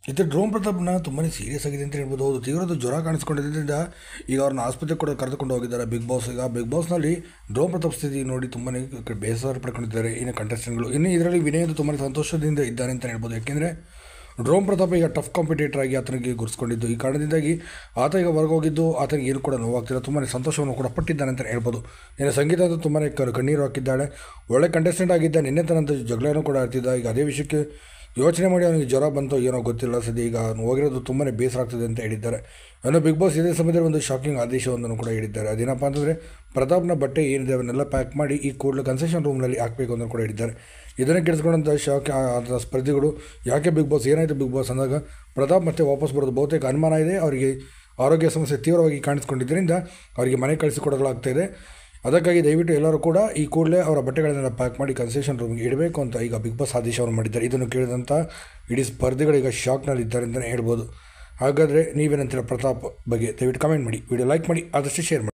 ಇದು ಡ್ರೋನ್ ಪ್ರತಾಪ್ನ ತುಂಬಾ ಸೀರಿಯಸ್ ಆಗಿದೆ ಅಂತ ಹೇಳ್ಬೋದು. ಹೌದು, ತೀವ್ರದ ಜ್ವರ ಕಾಣಿಸ್ಕೊಂಡಿದ್ದರಿಂದ ಈಗ ಅವ್ರನ್ನ ಆಸ್ಪತ್ರೆಗೆ ಕೂಡ ಕರೆದುಕೊಂಡು ಹೋಗಿದ್ದಾರೆ ಬಿಗ್ ಬಾಸ್. ಈಗ ಬಿಗ್ ಬಾಸ್ನಲ್ಲಿ ಡ್ರೋನ್ ಪ್ರತಾಪ್ ಸ್ಥಿತಿ ನೋಡಿ ತುಂಬಾ ಬೇಸರ ಪಡ್ಕೊಂಡಿದ್ದಾರೆ ಇನ್ನು ಕಂಟೆಸ್ಟೆಂಟ್ಗಳು. ಇನ್ನು ಇದರಲ್ಲಿ ವಿನಯ್ ತುಂಬಾ ಸಂತೋಷದಿಂದ ಇದ್ದಾರೆ ಅಂತ ಹೇಳ್ಬೋದು. ಯಾಕೆಂದರೆ ಡ್ರೋನ್ ಪ್ರತಾಪ್ ಈಗ ಟಫ್ ಕಾಂಪಿಟೇಟರ್ ಆಗಿ ಆತನಿಗೆ ಗುರುಸ್ಕೊಂಡಿದ್ದು, ಈ ಕಾರಣದಿಂದಾಗಿ ಆತ ಈಗ ಹೊರಗೋಗಿದ್ದು ಆತನಿಗೆ ಏನು ಕೂಡ ನೋವಾಗ್ತಿಲ್ಲ, ತುಂಬಾ ಸಂತೋಷವನ್ನು ಕೂಡ ಪಟ್ಟಿದ್ದಾನೆ ಅಂತ ಹೇಳ್ಬೋದು. ಇನ್ನು ಸಂಗೀತ ಅಂತೂ ತುಂಬಾ ಕಣ್ಣೀರು ಹಾಕಿದ್ದಾಳೆ. ಒಳ್ಳೆ ಕಂಟೆಸ್ಟೆಂಟ್ ಆಗಿದ್ದ, ನಿನ್ನೆ ತನಂತ ಜಗಳನೂ ಕೂಡ ಆಡ್ತಿದ್ದ. ಈಗ ಅದೇ ವಿಷಯಕ್ಕೆ ಯೋಚನೆ ಮಾಡಿ ಅವನಿಗೆ ಜ್ವರ ಬಂತು ಏನೋ ಗೊತ್ತಿಲ್ಲ. ಸದ್ಯ ಈಗ ಅವನು ಹೋಗಿರೋದು ತುಂಬಾ ಬೇಸರ ಆಗ್ತದೆ ಅಂತ ಹೇಳಿದ್ದಾರೆ. ಇನ್ನು ಬಿಗ್ ಬಾಸ್ ಇದೇ ಸಮಯದಲ್ಲಿ ಒಂದು ಶಾಕಿಂಗ್ ಆದೇಶವೊಂದನ್ನು ಕೂಡ ಹೇಳಿದ್ದಾರೆ. ಅದೇನಪ್ಪ ಅಂತಂದರೆ ಪ್ರತಾಪ್ನ ಬಟ್ಟೆ ಏನಿದೆ ಅವನ್ನೆಲ್ಲ ಪ್ಯಾಕ್ ಮಾಡಿ ಈ ಕೂಡಲೇ ಕನ್ಸೆಷನ್ ರೂಮ್ನಲ್ಲಿ ಹಾಕಬೇಕು ಅಂತ ಕೂಡ ಹೇಳಿದ್ದಾರೆ. ಇದನ್ನು ಕೆಡಿಸ್ಕೊಂಡಂಥ ಶಾಕ್ ಆದ ಸ್ಪರ್ಧಿಗಳು ಯಾಕೆ ಬಿಗ್ ಬಾಸ್ ಏನಾಯಿತು ಬಿಗ್ ಬಾಸ್ ಅಂದಾಗ ಪ್ರತಾಪ್ ಮತ್ತೆ ವಾಪಸ್ ಬರೋದು ಬಹುತೇಕ ಅನುಮಾನ ಇದೆ. ಅವರಿಗೆ ಆರೋಗ್ಯ ಸಮಸ್ಯೆ ತೀವ್ರವಾಗಿ ಕಾಣಿಸ್ಕೊಂಡಿದ್ದರಿಂದ ಅವರಿಗೆ ಮನೆ ಕಳಿಸಿಕೊಡಲಾಗ್ತಾಯಿದೆ. ಅದಕ್ಕಾಗಿ ದಯವಿಟ್ಟು ಎಲ್ಲರೂ ಕೂಡ ಈ ಕೂಡಲೇ ಅವರ ಬಟ್ಟೆಗಳನ್ನೆಲ್ಲ ಪ್ಯಾಕ್ ಮಾಡಿ ಕನ್ಸೆಷನ್ ರೂಮ್ಗೆ ಇಡಬೇಕು ಅಂತ ಈಗ ಬಿಗ್ ಬಾಸ್ ಆದೇಶವನ್ನು ಮಾಡಿದ್ದಾರೆ. ಇದನ್ನು ಕೇಳಿದಂಥ ಇಡೀ ಸ್ಪರ್ಧಿಗಳೀಗ ಶಾಕ್ನಲ್ಲಿದ್ದಾರೆ ಅಂತಲೇ ಹೇಳ್ಬೋದು. ಹಾಗಾದರೆ ನೀವೇನಂತೀರ ಪ್ರತಾಪ್ ಬಗ್ಗೆ ದಯವಿಟ್ಟು ಕಮೆಂಟ್ ಮಾಡಿ, ವಿಡಿಯೋ ಲೈಕ್ ಮಾಡಿ, ಆದಷ್ಟು ಶೇರ್ ಮಾಡಿ.